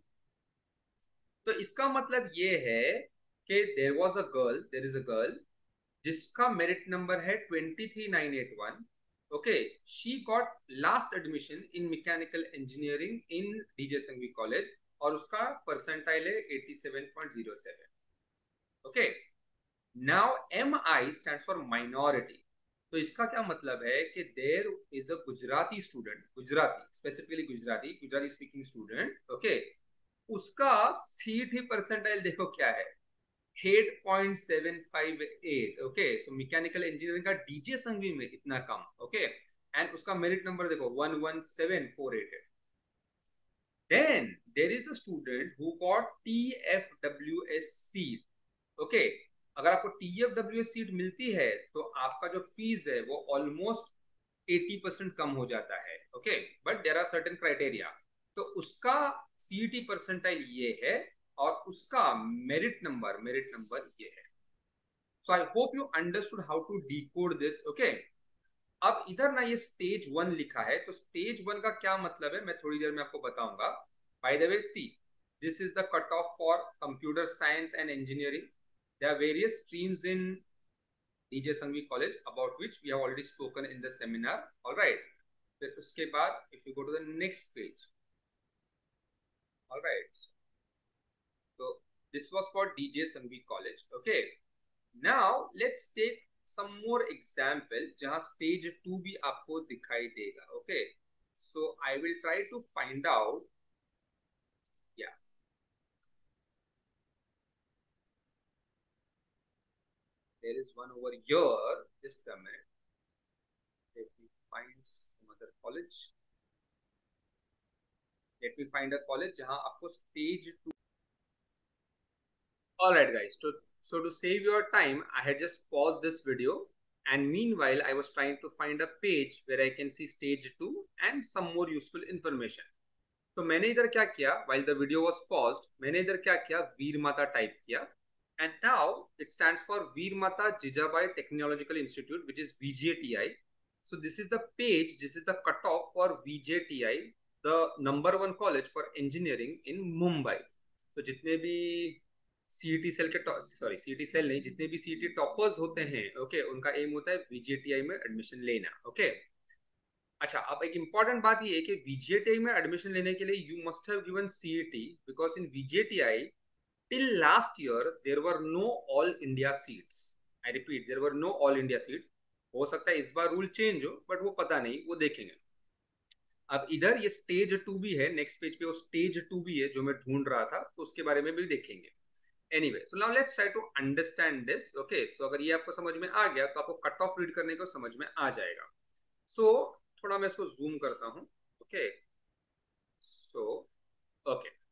तो इसका मतलब ये है कि there was a girl, there is a girl जिसका मेरिट नंबर है twenty three nine eight one. Okay, she got last admission in mechanical engineering in DJ Sanghvi college, और उसका परसेंटाइल है eighty seven point zero seven. Okay, now M I stands for minority. तो इसका क्या मतलब है कि there is a Gujarati student, Gujarati specifically Gujarati Gujarati speaking student, okay, उसका सीईटी परसेंटाइल देखो क्या है, eight point seven five eight. Okay, so mechanical engineering का डीजे संघवी में इतना कम। ओके, एंड उसका मेरिट नंबर देखो one one seven four eight है। Then there is a student who got T F W S seat. Okay, अगर आपको T F W S seat मिलती है तो आपका जो फीस है वो ऑलमोस्ट एटी परसेंट कम हो जाता है। Okay, but there are certain criteria. तो उसका सीईटी परसेंटाइल ये है और उसका मेरिट नंबर मेरिट नंबर ये है। So I hope you understood how to decode this. Okay, अब इधर ना ये स्टेज वन लिखा है, तो स्टेज वन का क्या मतलब है मैं थोड़ी देर में आपको बताऊंगा। By the way, see this is the cut off for computer science and engineering. There are various streams in DJ Sanghvi college about which we have already spoken in the seminar. Alright, फिर उसके बाद if you go to the next page, alright, so this was for D J Sanghvi College. Okay, now let's take some more example जहाँ stage two भी आपको दिखाई देगा। Okay, so I will try to find out, yeah, there is one over here, just a minute, let me find some other college, let me find a college जहाँ आपको stage two। All right guys, so so to save your time I had just paused this video, and meanwhile I was trying to find a page where I can see stage two and some more useful information. तो मैंने इधर क्या किया, while the video was paused, मैंने इधर क्या किया, वीर माता टाइप किया, and now it stands for Veer Mata Jijabai technological institute which is V J T I. So this is the page, this is the cutoff for V J T I, the number one college for engineering in Mumbai. तो जितने भी CET cell के sorry CET cell नहीं, जितने भी CET toppers होते हैं, okay okay, उनका एम होता है वीजेटीआई में एडमिशन लेना। Okay okay? अच्छा, अब एक इंपॉर्टेंट बात ये है कि वीजेटीआई में एडमिशन लेने के लिए you must have given CET, because in VJTI till last year there were no all India seats. I repeat, there were no all India seats. हो सकता है इस बार रूल चेंज हो, बट वो पता नहीं, वो देखेंगे। अब इधर ये स्टेज टू भी है, नेक्स्ट पेज पे वो स्टेज टू भी है जो मैं ढूंढ रहा था, तो उसके बारे में भी देखेंगे। Anyway, so now let's try to understand this. Okay, so अगर ये आपको समझ में आ गया तो आपको कट ऑफ रीड करने को समझ में आ जाएगा। सो so, थोड़ा मैं इसको जूम करता हूं। Okay, so okay,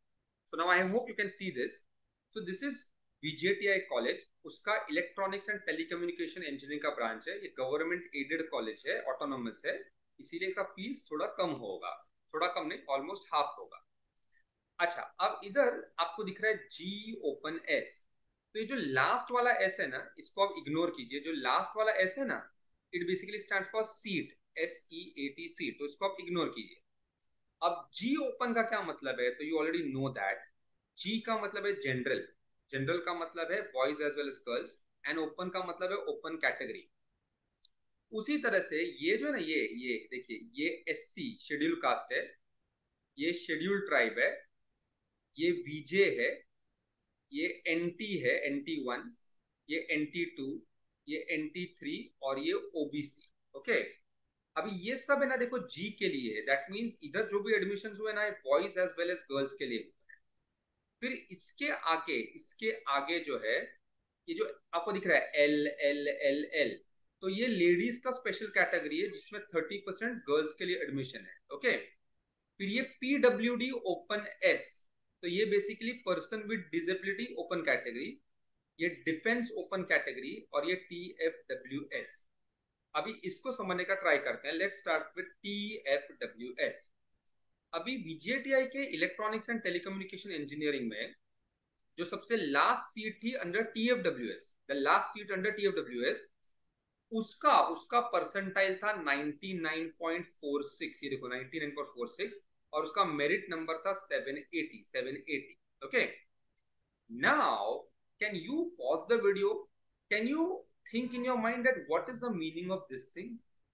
So now I hope you can see this. So this is V J T I college, उसका इलेक्ट्रॉनिक्स एंड टेलीकम्युनिकेशन इंजीनियरिंग का ब्रांच है। ये गवर्नमेंट एडेड कॉलेज है, ऑटोनोमस है, इसीलिए इसका फीस थोड़ा कम होगा, थोड़ा कम नहीं, ऑलमोस्ट हाफ होगा। अच्छा, अब इधर आपको दिख रहा है जी ओपन एस। तो ये जो लास्ट वाला एस है ना, इसको आप इग्नोर कीजिए। जो लास्ट वाला एस है ना, it basically stand for seat, S E A T seat, तो इसको आप इग्नोर कीजिए। अब जी ओपन का क्या मतलब है, तो you already know that. G का मतलब है जनरल, जनरल का मतलब है boys as well as girls, and open का मतलब है ओपन कैटेगरी। उसी तरह से ये जो है ना, ये ये देखिए, ये एससी शेड्यूल कास्ट है, ये शेड्यूल ट्राइब है, ये वीजे है, ये एनटी है, एनटी वन, ये एनटी टू, ये एनटी थ्री, और ये ओबीसी। ओके, अभी ये सब है ना, देखो जी के लिए है, दैट मींस इधर जो भी एडमिशन हुए ना, boys as well as girls के लिए। फिर इसके आगे, इसके आगे जो है, ये जो आपको दिख रहा है एल एल एल एल, तो ये लेडीज का स्पेशल कैटेगरी है, जिसमें थर्टी परसेंट गर्ल्स के लिए एडमिशन है। ओके, फिर ये पीडब्ल्यूडी ओपन एस, तो ये basically person with disability open category, ये डिफेंस ओपन कैटेगरी, और ये टी एफ डब्ल्यू एस। अभी इसको समझने का ट्राई करते हैं। Let's start with T F W S. अभी वीजीटीआई के इलेक्ट्रॉनिक्स एंड टेलीकम्युनिकेशन इंजीनियरिंग में जो सबसे लास्ट सीट थी under TFWS, the last seat under TFWS, उसका उसका परसेंटाइल था ninety nine point four six. ये देखो ninety nine point four six, और उसका मेरिट नंबर था seven eighty, seven eighty. Okay, now can you pause the video, can you think in your mind that what is the meaning of this thing.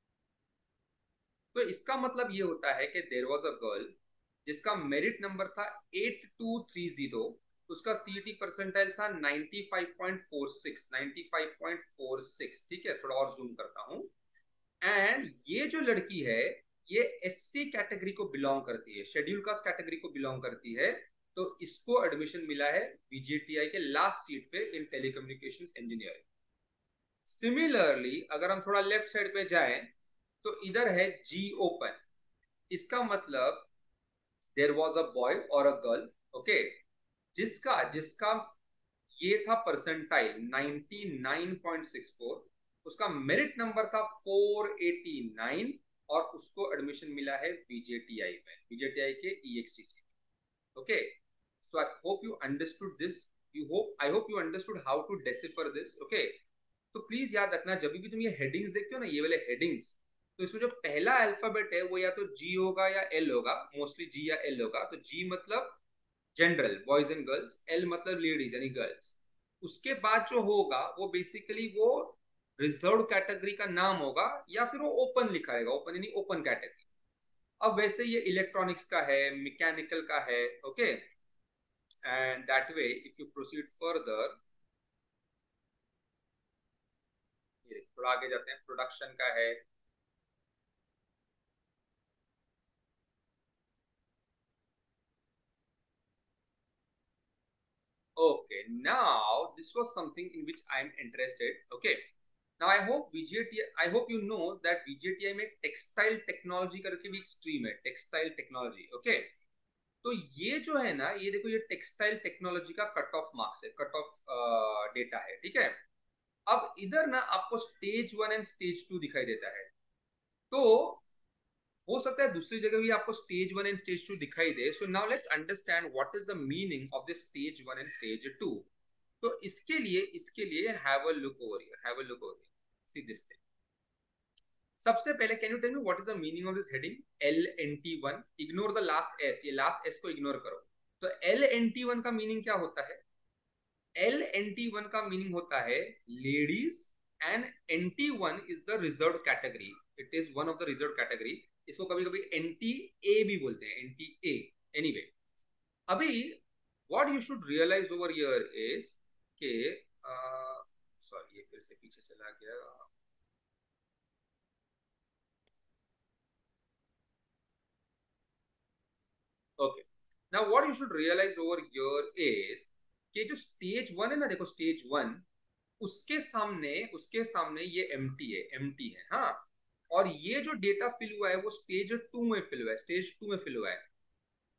तो इसका मतलब ये होता है कि देयर वाज अ गर्ल जिसका merit number था eight two three zero, उसका सीईटी परसेंटाइल था ninety five point four six, ninety five point four six. ठीक है, थोड़ा और जूम करता हूं। एंड ये जो लड़की है, ये एससी कैटेगरी को बिलोंग करती है, शेड्यूल कास्ट कैटेगरी को बिलोंग करती है। तो इसको एडमिशन मिला है वीजीटीआई के लास्ट सीट पे इन टेलीकम्युनिकेशंस इंजीनियरिंग। सिमिलरली अगर हम थोड़ा लेफ्ट साइड पे जाएं, तो इधर है जी ओपन। इसका मतलब देयर वाज अ बॉय और अ गर्ल, ओके, जिसका जिसका ये था percentile ninety nine point six four, उसका मेरिट नंबर था फोर एटी नाइन, और उसको एडमिशन मिला है वीजेटीआई में, वीजेटीआई के EXTC. Okay, so I hope you understood this, you hope I hope you understood how to decipher this. Okay, तो please याद रखना, जब भी तुम ये हेडिंग्स देखते हो ना, ये वाले हेडिंग्स, तो इसमें जो पहला अल्फाबेट है वो या तो जी होगा या एल होगा, मोस्टली जी या एल होगा। तो जी मतलब general boys and girls, L मतलब लेडीज यानी गर्ल्स। उसके बाद जो होगा वो बेसिकली वो रिजर्व कैटेगरी का नाम होगा, या फिर वो ओपन लिखा रहेगा, ओपन यानी ओपन कैटेगरी। अब वैसे ये इलेक्ट्रॉनिक्स का है, मैकेनिकल का है। Okay, and that way if you proceed further, थोड़ा आगे जाते हैं, प्रोडक्शन का है। Okay, now this was something in which I am interested. Okay, now I hope V J T I, I hope you know that V J T I में textile technology करके भी एक स्ट्रीम है, textile technology. Okay, तो ये जो है ना, ये देखो, ये टेक्सटाइल टेक्नोलॉजी का कट ऑफ मार्क्स है, कट ऑफ डेटा है। ठीक है, अब इधर ना आपको stage one and stage two दिखाई देता है। तो हो सकता है दूसरी जगह भी आपको stage one and stage two दिखाई दे। So now let's understand what is the meaning of this stage one and stage two. तो इसके लिए इसके लिए have a look over here, have a look over here, see this thing. सबसे पहले can you tell me what is the meaning of this heading L N T one. Ignore the last S, ये last S को ignore करो। तो L N T one का meaning क्या होता है? एल एन टी वन का meaning होता है ladies, and N T one is the reserve category, it is one of the reserve category. इसको कभी कभी एन टी ए भी बोलते हैं, एन टी ए। एनीवे, अभी what you should realise over here is K, sorry ये फिर से पीछे चला गया। Okay, now what you should realise over here is कि जो स्टेज वन है ना, देखो स्टेज वन, उसके सामने उसके सामने ये एम्प्टी है, एम्प्टी है, हाँ। और ये जो डेटा फिल हुआ है वो स्टेज टू में फिल हुआ है, स्टेज टू में फिल हुआ है।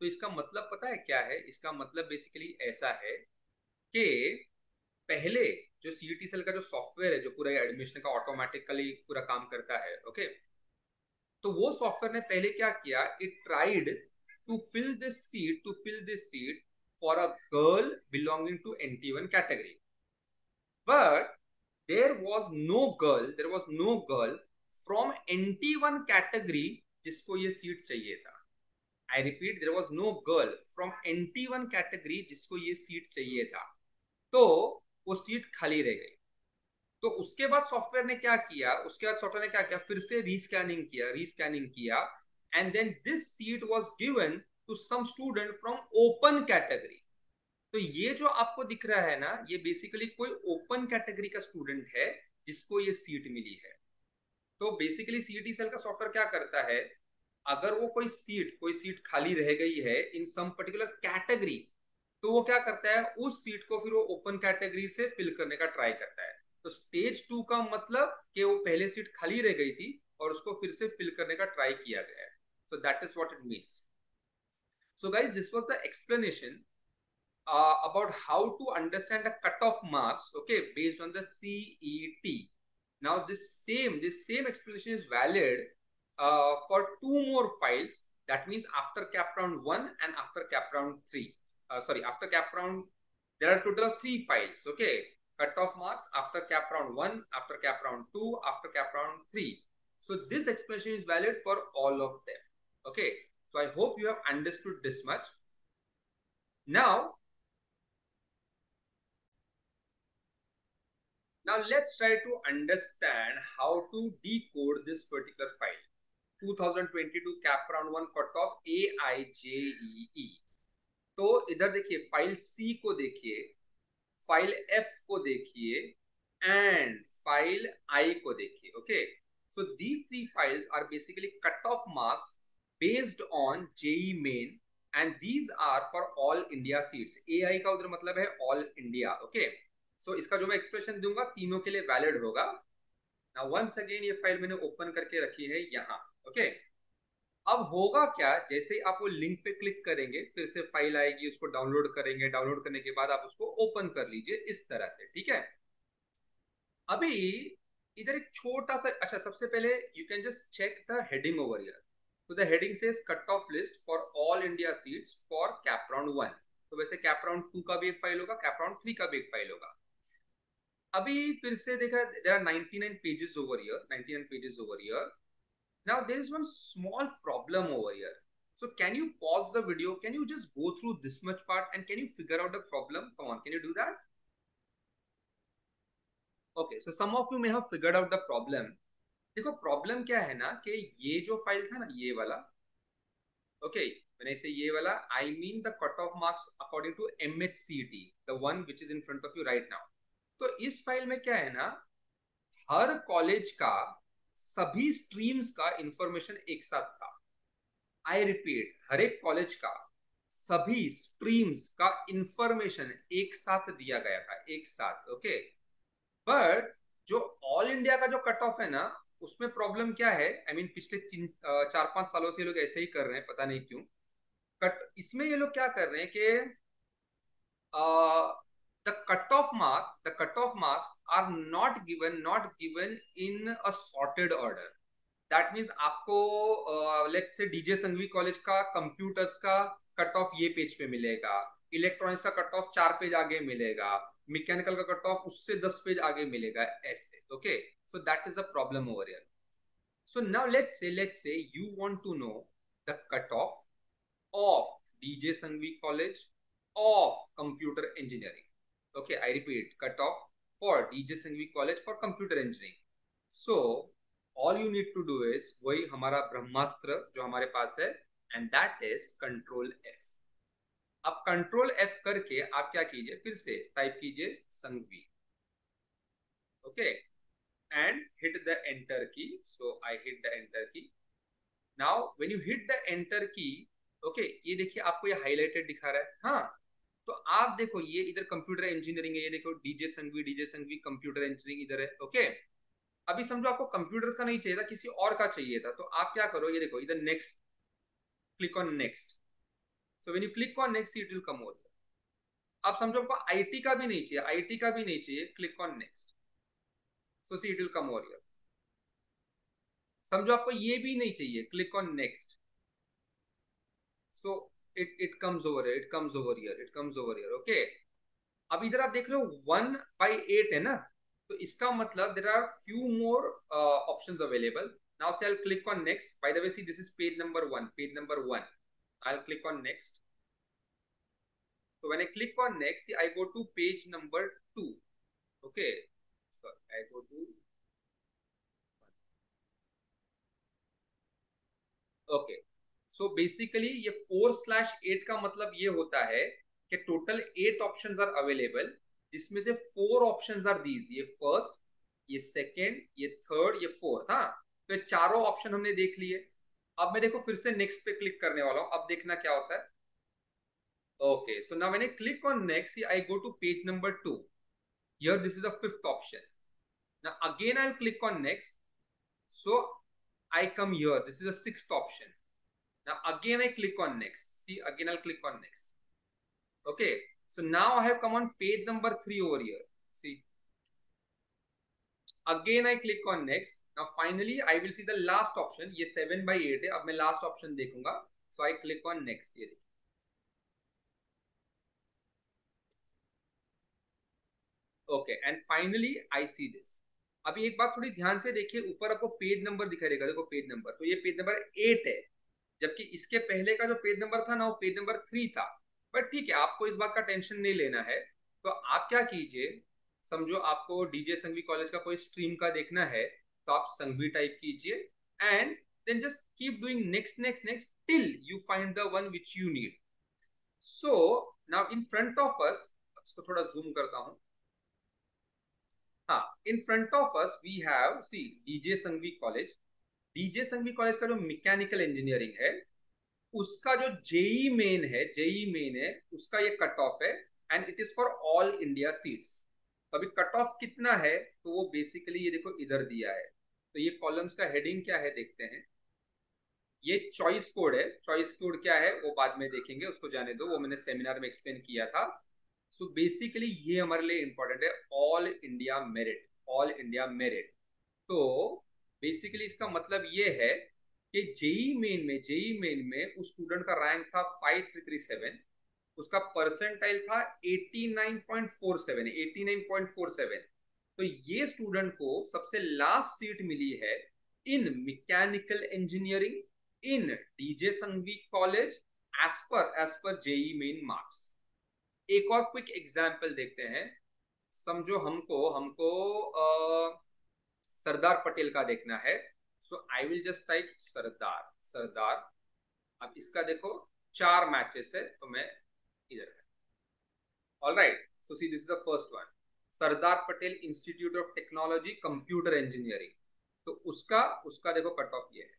तो इसका मतलब पता है क्या है? इसका मतलब बेसिकली ऐसा है कि पहले जो सीईटी सेल का जो सॉफ्टवेयर है, जो पूरा एडमिशन का ऑटोमेटिकली पूरा काम करता है, ओके, तो वो सॉफ्टवेयर ने पहले क्या किया, it tried to fill this seat to fill this seat for a girl belonging to N T one category, but there was no girl there was no girl from N T one category जिसको ये seat चाहिए था। I repeat, there was no girl from N T one category जिसको ये seat चाहिए था, तो वो सीट खाली रह गई। तो उसके बाद सॉफ्टवेयर ने क्या किया, उसके बाद सॉफ्टवेयर ने क्या किया, फिर से रीस्कैनिंग किया रीस्कैनिंग किया and then this seat was given to some student from open category. तो ये जो आपको दिख रहा है ना, ये बेसिकली कोई ओपन कैटेगरी का स्टूडेंट है जिसको ये सीट मिली है। तो बेसिकली सीईटी सेल का सॉफ्टवेयर क्या करता है, अगर वो कोई सीट कोई सीट खाली रह गई है इन सम पर्टिकुलर कैटेगरी, तो वो क्या करता है, उस सीट को फिर वो ओपन कैटेगरी से फिल करने का ट्राई करता है। तो स्टेज टू का मतलब कि वो पहले सीट खाली रह गई थी और उसको फिर से फिल करने का ट्राई किया गया है। So that is what it means. So guys, this was the explanation uh, about how to understand the cutoff marks, okay, based on the C E T. Now this same this same explanation is valid uh, for two more files. That means after cap round one and after cap round three. Uh, sorry, after cap round, there are total of three files. Okay, cutoff marks after cap round one, after cap round two, after cap round three. So this explanation is valid for all of them. Okay, so I hope you have understood this much. Now, now let's try to understand how to decode this particular file. twenty twenty-two cap round one cutoff A I J E E. तो इधर देखिए, file C को देखिए, file F को देखिए and file I को देखिए। Okay, so these three files are basically cutoff marks based on J E E main and these are for all India seats. A I का उधर मतलब है all India. ओके, सो इसका जो मैं एक्सप्रेशन दूंगा तीनों के लिए वैलिड होगा। नाउ वंस अगेन ये फाइल मैंने ओपन करके रखी है यहाँ। ओके, अब होगा क्या, जैसे ही आप वो लिंक पे क्लिक करेंगे फिर से फाइल आएगी, उसको डाउनलोड करेंगे, डाउनलोड करने के बाद आप उसको ओपन कर लीजिए इस तरह से। ठीक है, अभी इधर एक छोटा सा, अच्छा सबसे पहले you can just check the heading over here. तो the heading says cut off list for all India seats for CAP round one. तो वैसे कैप राउंड टू का भी एक फाइल होगा, कैप राउंड थ्री का भी एक फाइल होगा। अभी फिर से देखा, there are ninety-nine pages over here, ninety-nine pages over here. Now there is one small problem over here. So can you pause the video? Can you just go through this much part and can you figure out the problem? Come on, can you do that? Okay, so some of you may have figured out the problem. देखो problem क्या है ना, कि ये जो file था ना, ये वाला, ओके, मैंने इसे ये वाला, I mean the cut off marks according to M H C T, the one which is in front of you right now. तो इस फाइल में क्या है ना, हर कॉलेज का सभी स्ट्रीम्स का इंफॉर्मेशन एक साथ था। आई रिपीट, हर एक कॉलेज का सभी स्ट्रीम्स का इंफॉर्मेशन एक साथ दिया गया था, एक साथ। ओके, बट जो ऑल इंडिया का जो कट ऑफ है ना, उसमें प्रॉब्लम क्या है, आई I मीन mean, पिछले तीन चार पांच सालों से ये लोग ऐसे ही कर रहे हैं, पता नहीं क्यों। कट इसमें ये लोग क्या कर रहे हैं कि the cutoff mark the cutoff marks are not given not given in a sorted order. That means आपको let's say DJ Sanghvi college का कंप्यूटर्स का कट ऑफ ये पेज पे मिलेगा, इलेक्ट्रॉनिक्स का कट ऑफ चार पेज आगे मिलेगा, मैकेनिकल का कट ऑफ उससे दस पेज आगे मिलेगा, ऐसे। Okay, so that is a problem over here. So now let's say let's say you want to know the cut off of DJ Sanghvi college of computer engineering. Okay, I repeat, cut off for D J Singhvi College for computer engineering. So all you need to do is वही हमारा ब्रह्मास्त्र जो हमारे पास है, and that is control F. अब control F करके आप क्या कीजिए, फिर से टाइप कीजिए Sanghvi, okay, and hit the enter key. So I hit the enter key. Now when you hit the enter key, okay, ये देखिए आपको ये हाईलाइटेड दिखा रहा है। हाँ, तो आप देखो ये इधर कंप्यूटर इंजीनियरिंग है, ये देखो DJ Sanghvi DJ Sanghvi computer engineering इधर है। ओके, अभी समझो आपको कंप्यूटर्स का नहीं चाहिए था, किसी और का चाहिए था, तो आप क्या करो, ये देखो इधर next, click on next. So when you click on next, it will come over here. अब समझो आपको आईटी का भी नहीं चाहिए, आईटी का भी नहीं चाहिए, click on next, so see it will come over here. समझो आपको ये भी नहीं चाहिए, click on next, so it it comes over here, it comes over here, it comes over here. Okay, अब इधर आप देख रहे हो वन बाई एट है ना, तो इसका मतलब there are few more options available. Now say I will click on next. By the way, see this is page number one, page number one. I will click on next. So when I click on next, see, I go to page number two. Okay, so I go to okay. So basically ये four slash eight का मतलब ये होता है कि total eight options are available, जिसमें से four options are these. ये first, ये second, ये third, ये fourth. हाँ, तो ये चारों option हमने देख लिए. अब मैं देखो फिर से next पे click करने वाला हूँ. अब देखना क्या होता है. Okay, so now when I click on next, see, I go to page number two. Here, this is the fifth option. Now again, I'll click on next. So I come here. This is the sixth option. Now again, I click on next. See, again, I'll click on next. Okay. So now I have come on page number three over here. See. Again, I click on next. Now finally, I will see the last option. ये seven by eight है. अब मैं last option देखूंगा. So I click on next. ये okay, and finally I see this. अभी एक बात थोड़ी ध्यान से देखिए, ऊपर आपको पेज नंबर दिखाई देगा. देखो पेज नंबर, तो ये पेज नंबर एट है, जबकि इसके पहले का जो पेज नंबर था ना, वो पेज नंबर थ्री था. बट ठीक है, आपको इस बात का टेंशन नहीं लेना है. तो आप क्या कीजिए, समझो आपको डीजे संघवी कॉलेज का कोई स्ट्रीम का देखना है, तो आप संघवी टाइप कीजिए and then just keep doing next next next till you find the one which you need. So now in front of us, इसको थोड़ा जूम करता हूं. हाँ, in front of us we have see DJ Sanghvi college. DJ Sanghvi college का जो mechanical engineering है, उसका जो जेई मेन है, जेई मेन है, उसका ये कट ऑफ है and it is for all India seats. तो अभी कट ऑफ कितना है, तो वो बेसिकली ये देखो इधर दिया है. तो ये कॉलम्स का हेडिंग क्या है देखते हैं. ये चॉइस कोड है. चॉइस कोड क्या है वो बाद में देखेंगे, उसको जाने दो, वो मैंने सेमिनार में एक्सप्लेन किया था. सो so बेसिकली ये हमारे लिए इंपॉर्टेंट है, all India merit, all India merit. तो बेसिकली इसका मतलब ये है कि जेई मेन में, जेई मेन में उस स्टूडेंट का रैंक था फाइव थ्री थ्री सेवन, उसका परसेंटाइल था eighty nine point four seven, eighty nine point four seven. तो ये स्टूडेंट को सबसे लास्ट सीट मिली है in mechanical engineering in DJ Sanghvi college as per as per JEE main marks. एक और क्विक एग्जांपल देखते हैं. समझो हमको हमको आ, सरदार पटेल का देखना है. So I will just type Sardar, Sardar. अब इसका देखो चार मैचेस है, तो मैं इधर है. All right, so see this is the first one, Sardar Patel institute of technology computer engineering. तो उसका उसका देखो कट ऑफ ये है.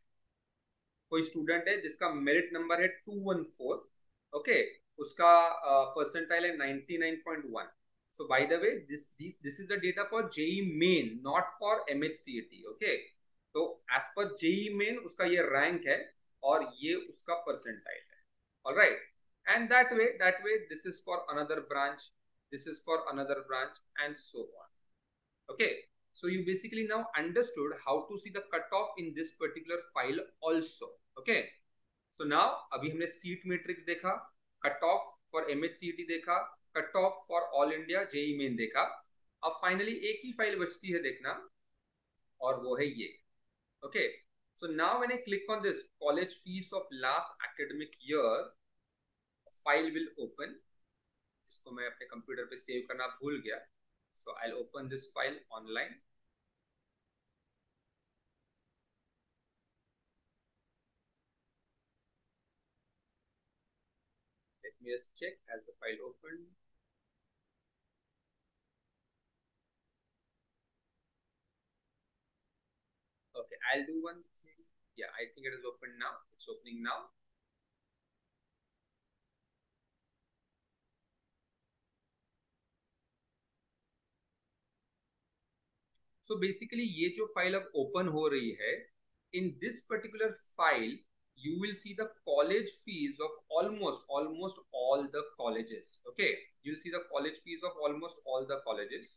कोई स्टूडेंट है जिसका मेरिट नंबर है टू वन फोर. ओके, उसका परसेंटाइल uh, है ninety nine point one. So by the way, this this is the data for J E E main, not for M H C A T. Okay, तो as per J E E main उसका ये rank है और ये उसका percentile है. All right, and that way that way this is for another branch, this is for another branch and so on. Okay, so you basically now understood how to see the cutoff in this particular file also. Okay, so now अभी हमने seat matrix देखा, cut off for MHCET देखा, cut off for all India JEE main देखा. अब finally एक ही file बचती है देखना, और वो है ये. Okay, so now when I click on this college fees of last academic year, file will open. इसको मैं अपने कंप्यूटर पे सेव करना भूल गया, so I will open this file online. Let me just check as the file opened. Okay, I'll do one thing. Yeah, I think it is open now. It's opening now. So basically ये जो file अब open हो रही है, in this particular file you will see the college fees of almost almost all the colleges. Okay, you'll see the college fees of almost all the colleges.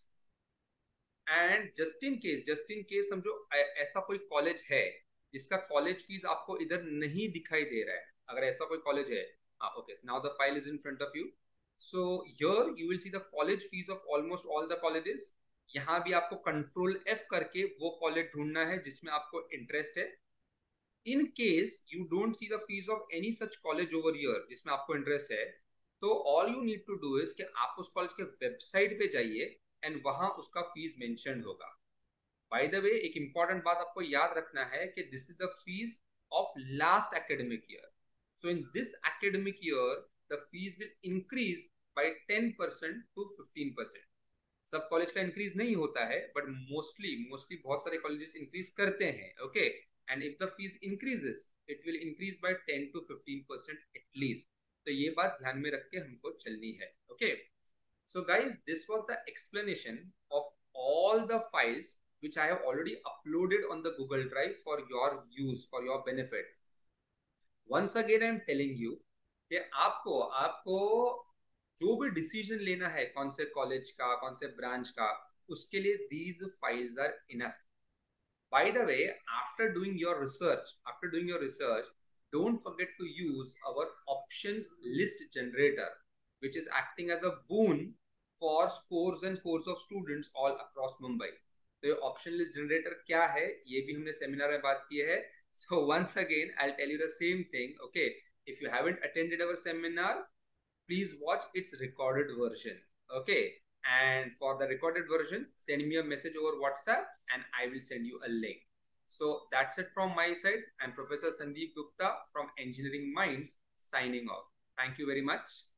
And just in case just in case समझो ऐसा कोई college है जिसका college fees आपको इधर नहीं दिखाई दे रहा है, अगर ऐसा कोई कॉलेज है, okay, now the file is in front of you. So here you will see the college fees of almost all the colleges. यहाँ भी आपको कंट्रोल एफ करके वो कॉलेज ढूंढना है जिसमें आपको इंटरेस्ट है. In case you don't see the fees of any such college over here जिसमें आपको इंटरेस्ट है, तो all you need to do is कि आप उस कॉलेज के वेबसाइट पे जाइए एंड वहां उसका फीस मेंशन होगा. बाय द वे, एक इंपॉर्टेंट बात आपको याद रखना है कि this is the fees of last academic year. So in this academic year the fees will increase by ten percent to fifteen percent. सब कॉलेज का इंक्रीज नहीं होता है, बट मोस्टली मोस्टली बहुत सारे कॉलेजेस इंक्रीज करते हैं. Okay, and if the fees increases it will increase by ten to fifteen percent at least. तो ये बात ध्यान में रख के हमको चलनी है. Okay, so guys, this was the explanation of all the files which I have already uploaded on the Google Drive for your use, for your benefit. Once again I am telling you कि आपको आपको जो भी decision लेना है कौन से college का, कौन से ब्रांच का, उसके लिए these files are enough. By the way, after doing your research, after doing your research, don't forget to use our options list generator, which is acting as a boon for scores and scores of students all across Mumbai. तो ये option list generator क्या है ये भी हमने seminar में बात की है. So once again I'll tell you the same thing. Okay, if you haven't attended our seminar, please watch its recorded version. Okay, and for the recorded version send me a message over WhatsApp and I will send you a link. So that's it from my side. I'm Professor Sandeep Gupta from Engineering Minds signing off. Thank you very much.